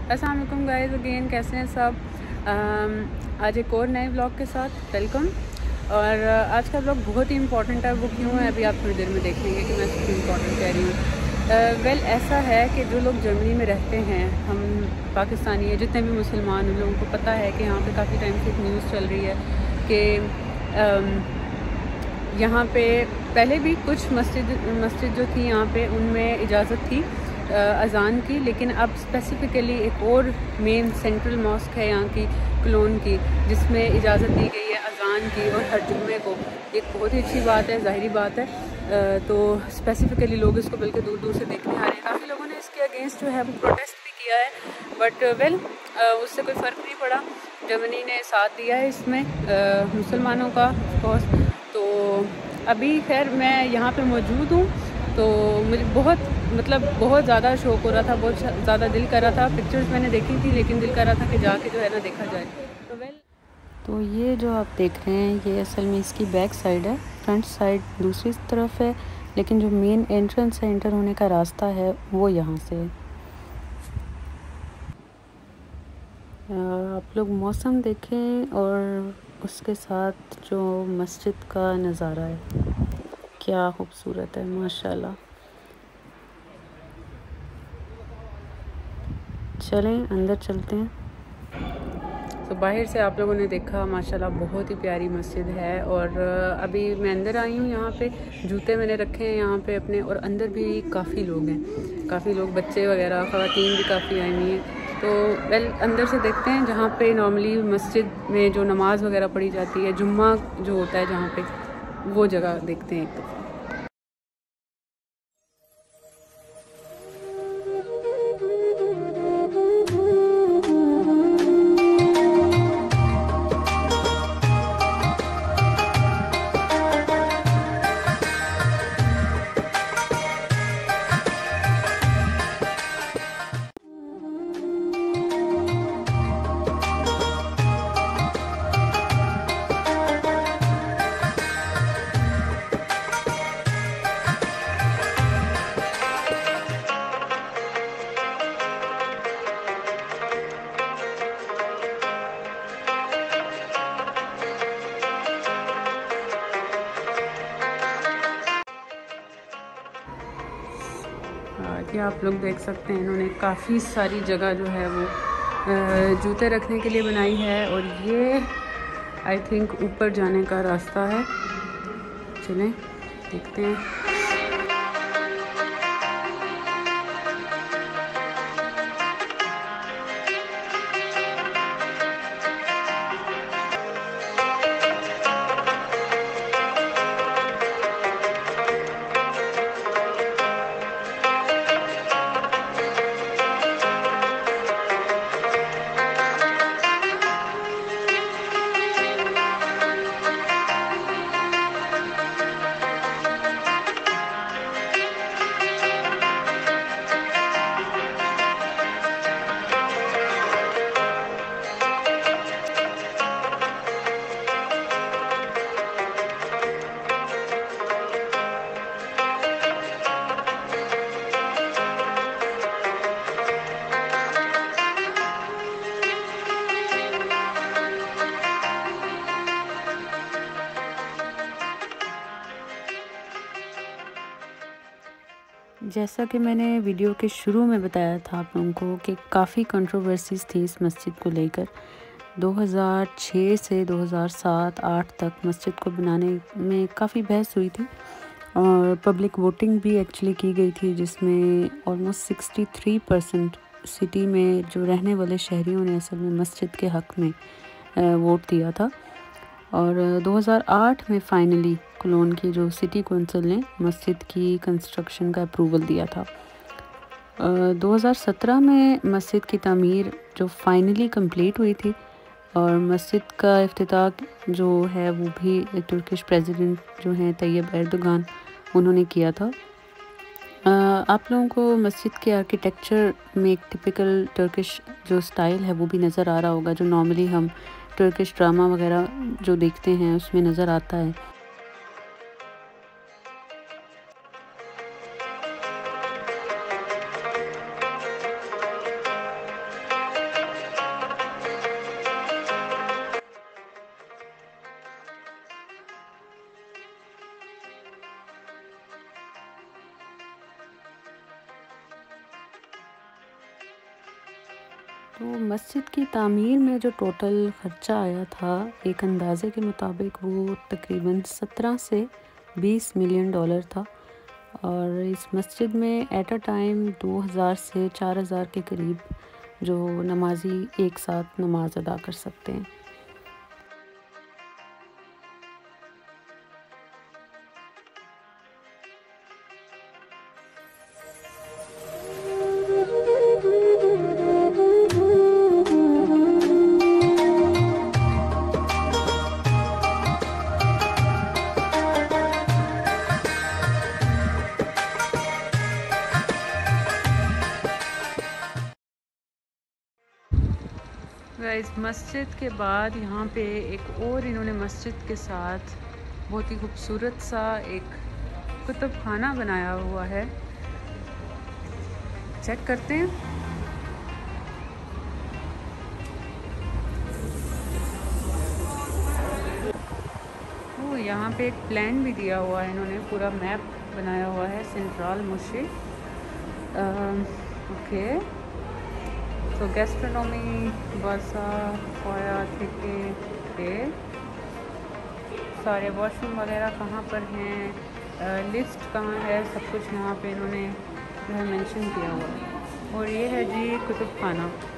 अस्सलाम वालेकुम guys, again कैसे हैं सब। आज एक और नए ब्लॉग के साथ वेलकम। और आज का ब्लॉग बहुत ही इंपॉर्टेंट है। वो क्यों है अभी आप थोड़ी देर में देखेंगे कि मैं क्यों इंपॉर्टेंट कह रही हूँ। वेल ऐसा है कि जो लोग जर्मनी में रहते हैं, हम पाकिस्तानी हैं, जितने भी मुसलमान, उन लोगों को पता है कि यहाँ पे काफ़ी टाइम से एक न्यूज़ चल रही है कि यहाँ पे पहले भी कुछ मस्जिद जो थी यहाँ पे उनमें इजाज़त थी अज़ान की, लेकिन अब स्पेसिफ़िकली एक और मेन सेंट्रल मॉस्क है यहाँ की, क्लोन की, जिसमें इजाज़त दी गई है अज़ान की और हर जुम्मे को। एक बहुत ही अच्छी बात है, ज़ाहिरी बात है। तो स्पेसिफ़िकली लोग इसको बल्कि दूर दूर से देखने आ रहे हैं। काफ़ी लोगों ने इसके अगेंस्ट जो है वो प्रोटेस्ट भी किया है, बट वेल उससे कोई फ़र्क नहीं पड़ा। जर्मनी ने साथ दिया है इसमें मुसलमानों का ऑफकोर्स। तो अभी खैर मैं यहाँ पे मौजूद हूँ, तो मुझे बहुत ज़्यादा शौक हो रहा था, बहुत ज़्यादा दिल कर रहा था। पिक्चर्स मैंने देखी थी, लेकिन दिल कर रहा था कि जाके जो है ना देखा जाए। तो ये जो आप देख रहे हैं ये असल में इसकी बैक साइड है, फ्रंट साइड दूसरी तरफ है, लेकिन जो मेन एंट्रेंस है, एंटर होने का रास्ता है, वो यहाँ से है। आप लोग मौसम देखें और उसके साथ जो मस्जिद का नज़ारा है, क्या खूबसूरत है माशाल्लाह। चलें अंदर चलते हैं। तो बाहर से आप लोगों ने देखा माशाल्लाह बहुत ही प्यारी मस्जिद है। और अभी मैं अंदर आई हूँ। यहाँ पे जूते मैंने रखे हैं यहाँ पे अपने, और अंदर भी काफ़ी लोग हैं, काफ़ी लोग, बच्चे वगैरह, ख़वातीन भी काफ़ी आई हुई हैं। तो वेल अंदर से देखते हैं जहाँ पे नॉर्मली मस्जिद में जो नमाज़ वगैरह पढ़ी जाती है, जुम्मा जो होता है जहाँ पे, वो जगह देखते हैं एक दफ़ा। ये आप लोग देख सकते हैं, इन्होंने काफ़ी सारी जगह जो है वो जूते रखने के लिए बनाई है। और ये आई थिंक ऊपर जाने का रास्ता है। चलें देखते हैं। जैसा कि मैंने वीडियो के शुरू में बताया था आप लोगों को कि काफ़ी कंट्रोवर्सीज़ थी इस मस्जिद को लेकर। 2006 से 2007-8 तक मस्जिद को बनाने में काफ़ी बहस हुई थी, और पब्लिक वोटिंग भी एक्चुअली की गई थी, जिसमें ऑलमोस्ट 63% सिटी में जो रहने वाले शहरियों ने असल में मस्जिद के हक़ में वोट दिया था। और 2008 में फ़ाइनली कोलोन की जो सिटी कौंसिल ने मस्जिद की कंस्ट्रक्शन का अप्रूवल दिया था। 2017 में मस्जिद की तामीर जो फाइनली कंप्लीट हुई थी, और मस्जिद का इफ्तिताह जो है वो भी तुर्किश प्रेसिडेंट जो हैं तैयब एर्दोगान, उन्होंने किया था। आप लोगों को मस्जिद के आर्किटेक्चर में एक टिपिकल टर्किश जो स्टाइल है वो भी नज़र आ रहा होगा, जो नॉर्मली हम टर्किश ड्रामा वगैरह जो देखते हैं उसमें नज़र आता है। तो मस्जिद की तामीर में जो टोटल ख़र्चा आया था एक अंदाज़े के मुताबिक वो तकरीबन 17 से 20 मिलियन डॉलर था। और इस मस्जिद में एट अ टाइम 2000 से 4000 के करीब जो नमाजी एक साथ नमाज अदा कर सकते हैं। इस मस्जिद के बाद यहाँ पे एक और इन्होंने मस्जिद के साथ बहुत ही खूबसूरत सा एक कुतुब खाना बनाया हुआ है। चेक करते हैं। ओह, यहाँ पे एक प्लान भी दिया हुआ है, इन्होंने पूरा मैप बनाया हुआ है सेंट्रल मस्जिद। ओके, तो गैस्ट्रोनॉमी बासा खोया थे सारे वॉशरूम वगैरह कहाँ पर हैं, लिस्ट कहाँ है, सब कुछ यहाँ पे इन्होंने जो है मेंशन किया हुआ है। और ये है जी कुतुब खाना।